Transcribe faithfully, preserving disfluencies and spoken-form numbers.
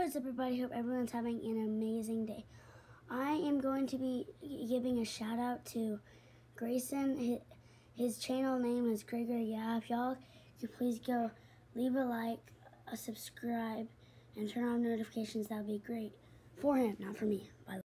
What is up, everybody? Hope everyone's having an amazing day. I am going to be giving a shout out to Grayson. His, his channel name is Gregor. Yeah, if y'all could please go leave a like, a subscribe, and turn on notifications, that would be great. For him, not for me, by the way.